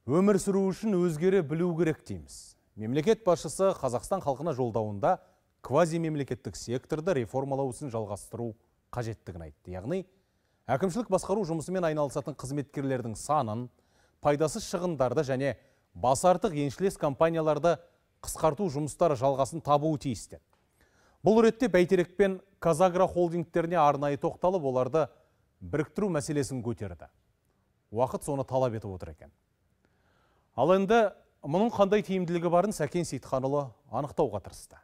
Өмір сүру үшін өзгере білу керек дейміз. Мемлекет басшысы Қазақстан халқына жолдауында квазимемлекеттік секторды реформалау ісін жалғастыру қажеттігін айтты. Яғни, әкімшілік басқару жұмысымен айналысатын қызметкерлердің санын, пайдасыз шығындарды және басартық еншілес компанияларды қысқарту жұмыстары жалғасын табуы тиісті. Бұл ретте Бәйтерек пен Қазагро холдингтеріне арнайы тоқталып, оларды біріктіру мәселесін көтерді. Уақыт соны талап етіп отыр екен. Ал енді мұның қандай тиімділігі барын Сәкен Сейітханұлы анықтауға тырысты.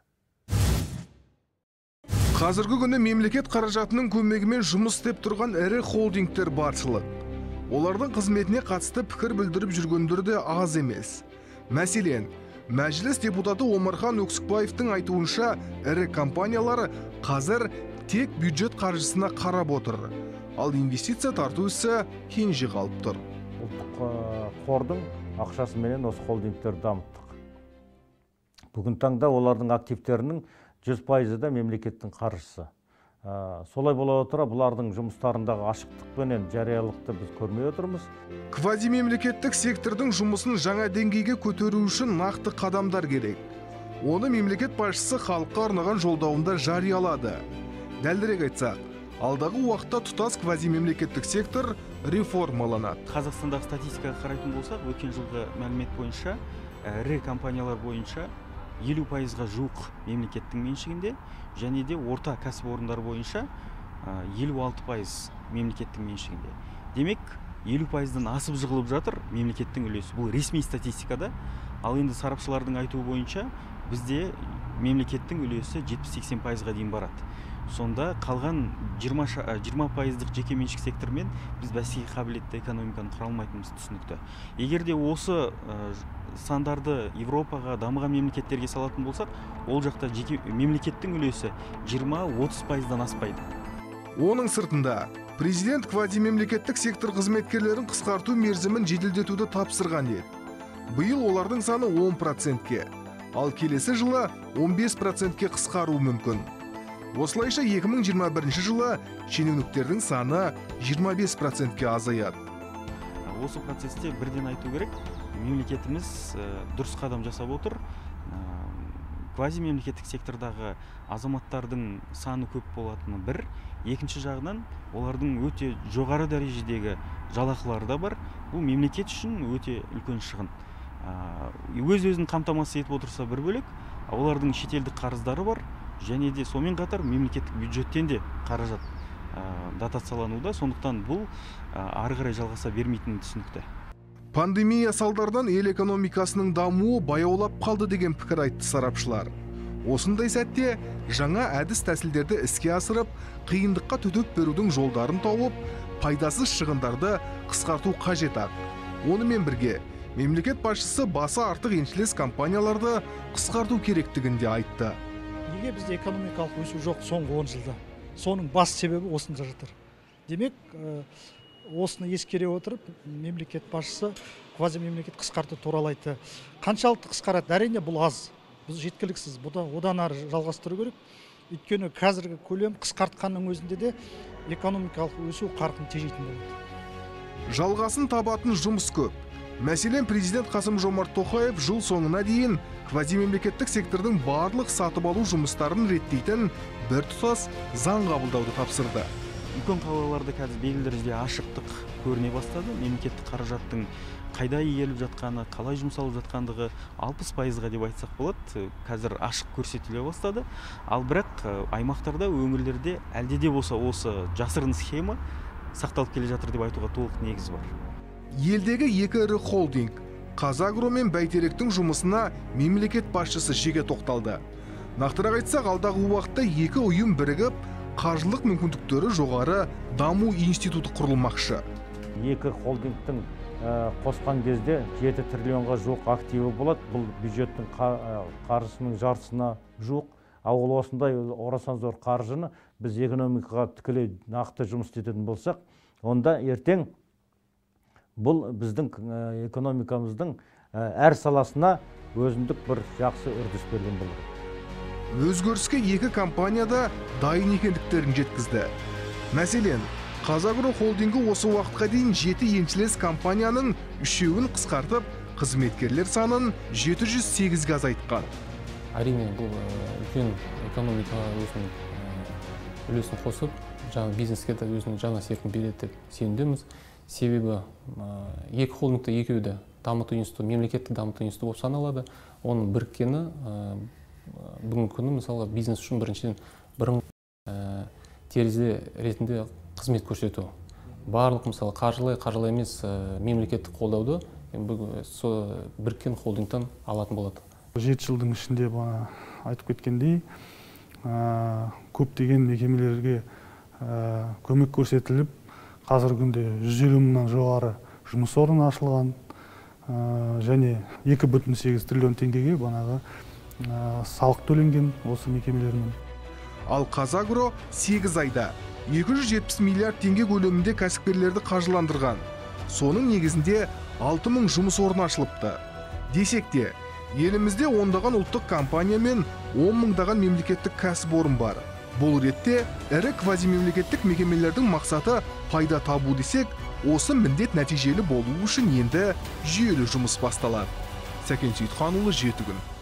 Қазіргі күні мемлекет қаражатының көмегімен жұмыс істеп тұрған ірі холдингтер баршылық. Олардың қызметіне қатысты пікір білдіріп жүргендер де аз емес. Мәселен, Мәжіліс депутаты Омархан Өксікбаевтың айтуынша, ірі компаниялар қазір тек бюджет қаржысына қарап отыр. Ал инвестиция тарту ісі кенже қалып тұр. Ұлттық қордың ақшасыменен осы холдингтерді дамыттық. Бүгін таңда олардың активтерінің 100% да мемлекеттің қаржысы. Солай бола отыра, бұлардың жұмыстарындағы ашықтық пенен жариялықты біз көрмей отырмыз. Квазимемлекеттік сектордың жұмысын жаңа деңгейге көтеру үшін нақты қадамдар керек. Оны мемлекет басшысы халыққа арнаған жолдауында жариялады. Дәлірек айтсақ, алдағы уақытта тұтас квазимемлекеттік сектор реформаланады. Қазақстандағы статистикаға қарайтын болсақ, өткен жылғы мәлімет бойынша, ірі компаниялар бойынша 50%-ға жуық мемлекеттің меншігінде, және де орта кәсіпорындар бойынша 56% мемлекеттің меншігінде. Демек, 50%-дан асып жығылып жатыр мемлекеттің үлесі. Бұл ресми статистикада. Ал енді сарапшылардың айтуы бойынша бізде мемлекеттің үлесі 70-80%-ға дейін барады. Сонда қалған 20%-ық жеке меншік сектормен біз бәсекеге қабілетті экономиканы құра алмайтынымыз түсінікті. Егер де осы сандарды Европаға, дамыған мемлекеттерге салатын болсақ, ол жақта жеке мемлекеттің үлесі 20-30%-дан аспайды. Оның сыртында президент квазимемлекеттік сектор қызметкерлерін қысқарту мерзімін жеделдетуді тапсырған еді. Биыл олардың саны 10%-ке, ал келесі жылы 15%-ке қысқару мүмкін. Осылайша 2021 жылы шенеуніктердің саны 25%-ке азаяды. Осы процесте бірден айту керек, мемлекетіміз дұрыс қадам жасап отыр. Квазимемлекеттік сектордағы азаматтардың саны көп болатыны бір. Екінші жағынан, олардың өте жоғары дәрежедегі жалақылары да бар. Бұл мемлекет үшін өте үлкен шығын. Өз-өзін қамтамасыз етіп отырса бір бөлек, олардың шетелдік қарыздары бар. Және де сомен қатар мемлекеттік бюджеттен де қаражат дотациялануда, сондықтан бұл ары қарай жалғаса бермейтіні түсінікті. Пандемия салдарынан ел экономикасының дамуы баяулап қалды деген пікір айтты сарапшылар. Осындай сәтте жаңа әдіс тәсілдерді іске асырып, қиындыққа төтеп берудің жолдарын тауып, пайдасыз шығындарды қысқарту қажет ақ. Онымен бірге мемлекет басшысы басы артық еншілес компанияларды қысқарту керектігін де айтты. Неге бізде экономикалық өсу жоқ соңғы 10 жылда? Соның бас себебі осында жатыр. Демек, осыны ескере отырып, мемлекет басшысы квазимемлекет қысқарту туралы айтты. Қаншалықты қысқарады? Әрине бұл аз. Бұл жеткіліксіз. Одан ары жалғастыру керек. Өйткені қазіргі көлем қысқартқанның өзінде де экономикалық өсу қарқын тежейтін болады. Жалғасын табатын жұмыс көп. Мәселен, президент Қасым-Жомарт Тоқаев жыл соңына дейін квазимемлекеттік сектордың барлық сатып алу жұмыстарын реттейтін біртұтас заң қабылдауды тапсырды. Үлкен қалаларда қазір белгілі дәрежеде ашықтық көріне бастады. Мемлекеттік қаражаттың қайда игеріліп жатқаны, қалай жұмсалып жатқандығы 60%-ға деп айтсақ болады. Қазір ашық көрсетіле бастады. Ал бірақ аймақтарда, өңірлерде әлде де болса осы жасырын схема сақталып келе жатыр деп айтуға толық негіз бар. Елдегі екі ірі холдинг, Қазагро мен Бәйтеректің жұмысына мемлекет басшысы жеке тоқталды. Нақтырақ айтсақ, алдағы уақытта екі ұйым бірігіп, қаржылық мүмкіндіктері жоғары даму институты құрылмақшы. Екі холдингтің қосқан кезде 7 триллионға жуық активі болады. Бұл бюджеттің қаржысының жартысына жуық. Ал осындай орасан зор қаржыны біз экономикаға тікелей нақты жұмыс ететін болсақ, онда ертең бұл біздің экономикамыздың әр саласына өзіндік бір жақсы үрдіс берген болады. Өзгеріске екі компанияда дайын екендіктерін жеткізді. Мәселен, Қазагро холдингі осы уақытқа дейін 7 еншілес компанияның 3-еуін қысқартып, қызметкерлер санын 708-ге азайтқан. Әрине, бұл үлкен экономикаға өзінің үлесін қосып, жаңа бизнеске де өзінің жаңа серпін береді деп сенімдеміз. Себебі екі холдингті екеуі де дамыту институты, мемлекеттік дамыту институты болып саналады. Оның біріккені бүгінгі күні мысалға бизнес үшін біріншіден бұрын терезе ретінде қызмет көрсету. Барлық мысалы қаржылай емес мемлекеттік қолдауды біріккен холдингтан алатын болады. 7 жылдың ішінде айтып кеткендей, көптеген мекемелерге көмек көрсетіліп, қазіргі күнде 150 мыңнан жоғары жұмыс орны ашылған, және 2,8 триллион теңгеге салық төленген осы мекемелермен. Ал Қазагро 8 айда 270 миллиард теңге көлемінде кәсіпкерлерді қаржыландырған. Соның негізінде 6000 жұмыс орны ашылыпты. Десек те, елімізде ондаған ұлттық компания мен 10 мыңдаған мемлекеттік кәсіпорын бар. Бұл ретте ірі квазимемлекеттік мекемелердің мақсаты пайда табу десек, осы міндет нәтижелі болу үшін енді жүйелі жұмыс басталады. Сәкен Сейітханұлы, 7 күн.